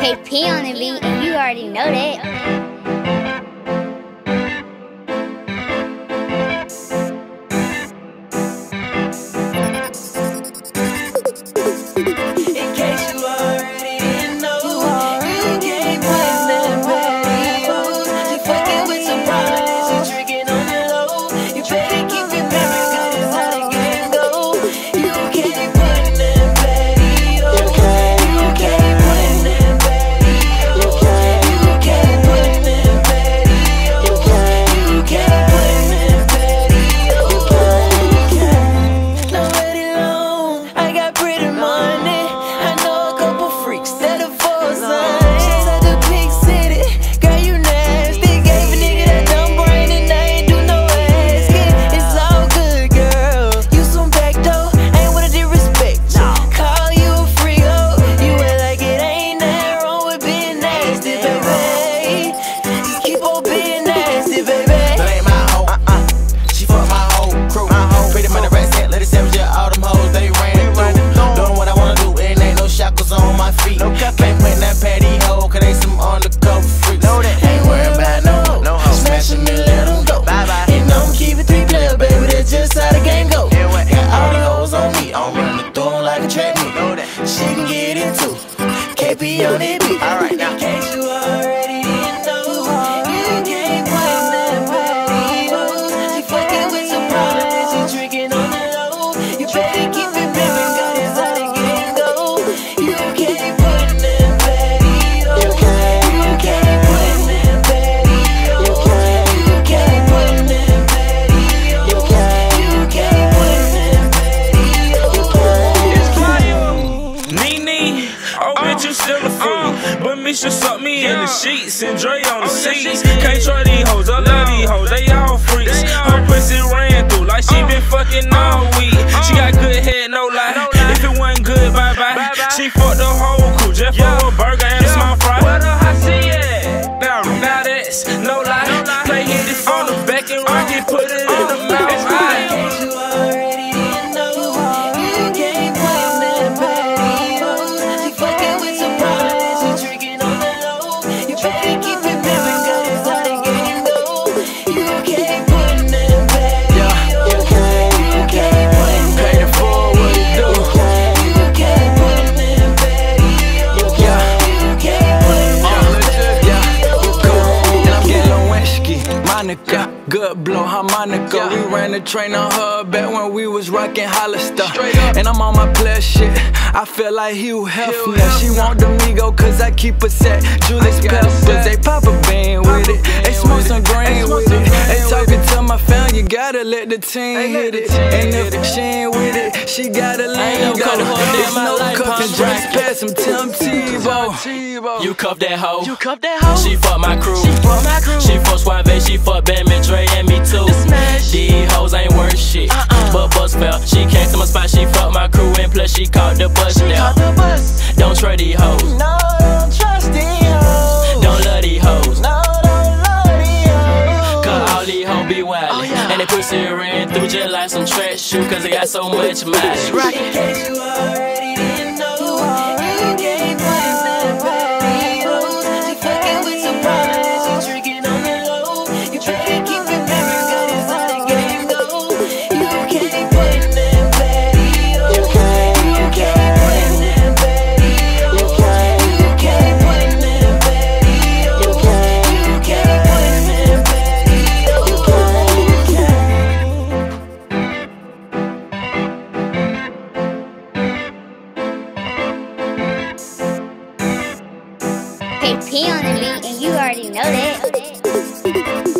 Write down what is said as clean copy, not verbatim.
KAP on the beat, and you already know that. She can get into KP on it beat. Alright now. In case you already didn't know, you can't put that body pose. She fucking with some problems, she drinking on the low. You better keep it pimpin', cause it's how the game go. You can't put that body pose. You can't put that body pose. You can't put that body pose. You can't put that you still a fool, but me should suck me in the sheets and Dre on the seats. Can't try these hoes, I love these hoes, they all freaks. Her pussy ran through like she been fucking all week. She got good head, no lie. If it wasn't good, bye bye. She fucked the whole crew just for a burger and a small fry. Where the hot see at? Now that's no lie. Play hit it from the back and rock it, put it in the mouth. Good blow harmonica. We ran the train on her back when we was rockin' Hollister. And I'm on my player shit, I feel like Hugh Hefner. She want the Migo cause I keep a set. Julius Peppers, they pop a bean with it. They smoke some green with it. They talking to my fam, you gotta let the team hit it. And if she ain't with it, she gotta lean. There's no cuffin' drinks past some Tim Tebow. You cuff that hoe. She fuck my crew. She fuck Suave, she fuck Ben, Dre, and me too. These hoes ain't worth shit, but bus fell. She came to my spot, she fucked my crew, and plus she caught the bus down. Don't trust these hoes. No, don't trust these hoes. Don't love these hoes. No, don't love these hoes. Cause all these hoes be wildin', and they pussy ran through just like some trash shoe, cause they got so much mileage. In case you already didn't know, you can't put that body pose. She fucking with some problems, she drinking on the low. You better keep it pimpin', cause it's how the game go. You can't put that body pose. You can't put that body pose. You can't put that body pose. You can't put that KAP on the beat, and you already know that.